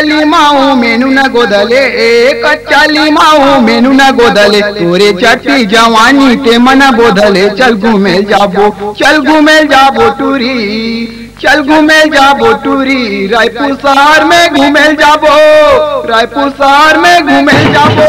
लीमाऊ मेनू न गोदले कच्चा लीमाऊ मेनू न गोदले तोरे चट्टी जवानी के मन बोधले चल घूमे जाबो टूरी चल घूमे जाबो टूरी रायपुर शहर में घूमे जाबो रायपुर शहर में घूमे जाबो।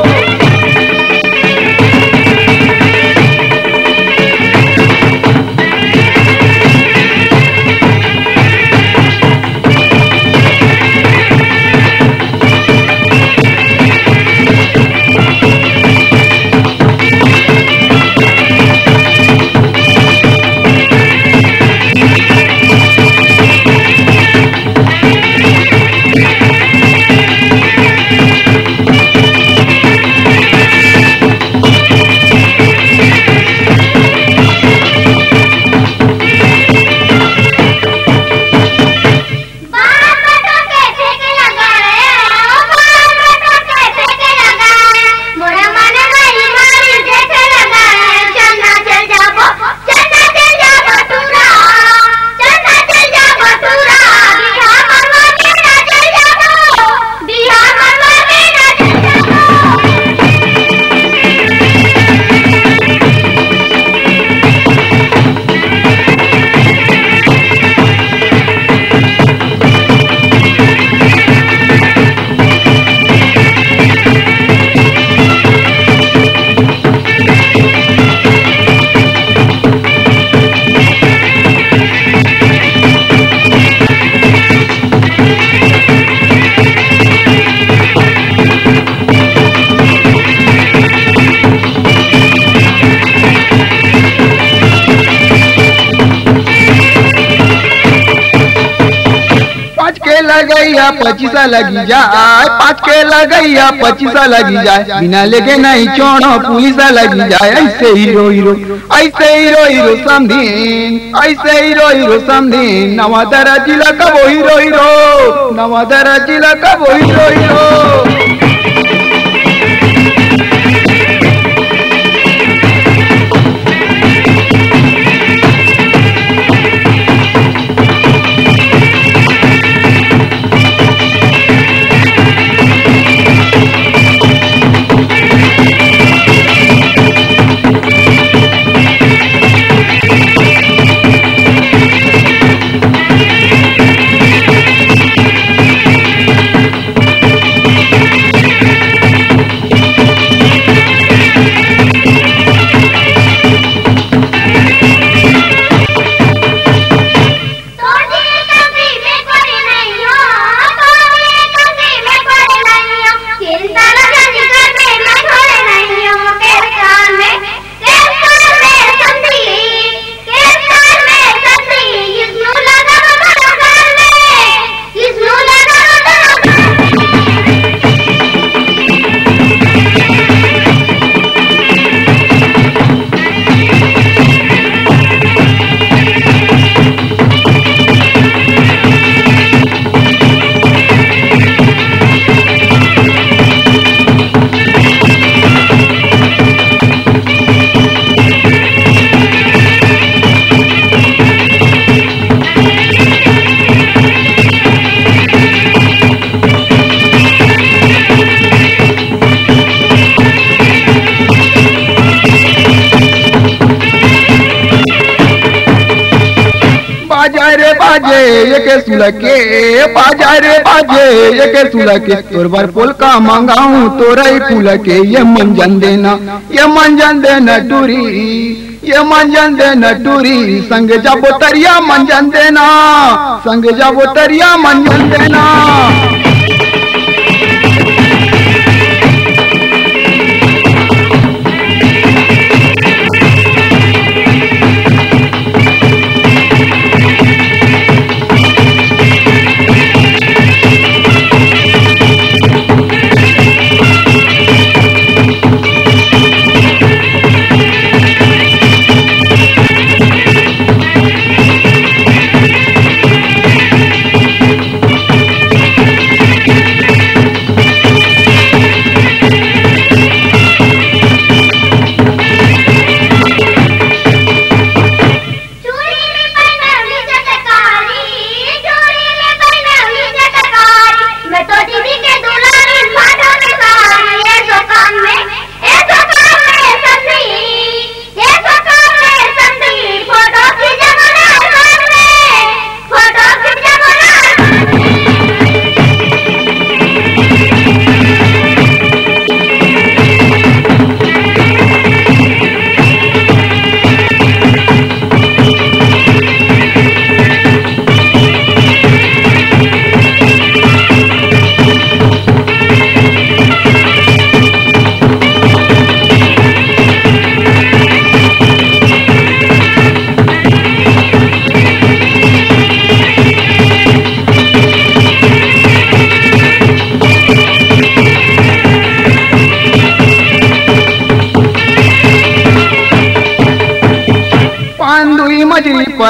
लगैया 25 लगी जाए 5 के लगैया 25 लगी जाए बिना लेके नहीं छोड़ो पुलिस लगी जाए ऐसे हीरो समझीन नवादा जिला का वो हीरो नवादा जिला का वो हीरो। बाजे ये के सुलके बाजे ये के सुलके तोर बार पोल का मंगाऊं तोरई फूल के ये मंजन देना टूरी ये मंजन देना टूरी संग जाबो तरिया मंजन देना।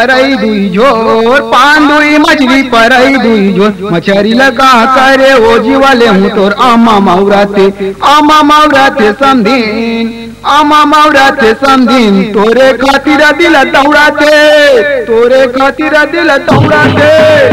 परई दुई झोर पांडुई मछली परई दुई झोर मछरी लगा करे ओ जीवाले हूँ तोर आमा मावराते समधीन आमा मावराते समधीन तोरे खातिर दिल दौड़ाते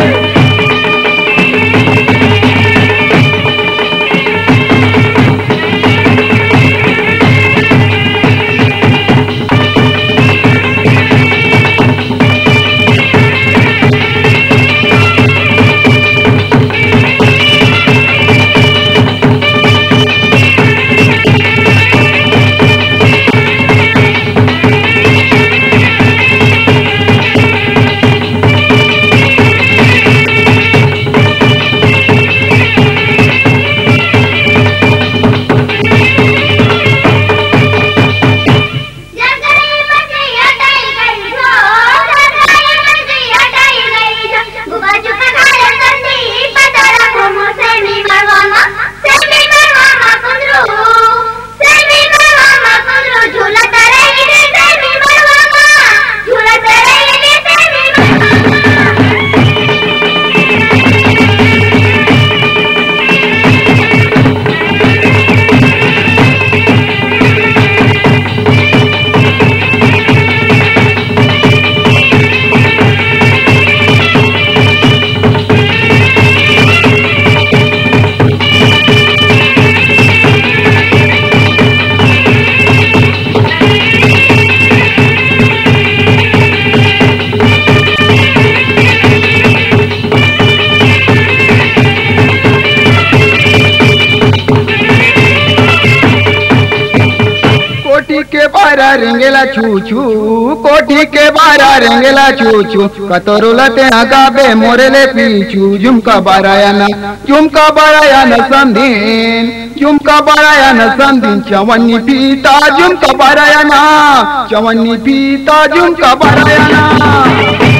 रेंगेला छू कोठी के बारा रेंगेला छू कतरुलते हगाबे मोरेले पीछू झुमका बाराया न संधीन चवन्नी पीता झुमका बाराया ना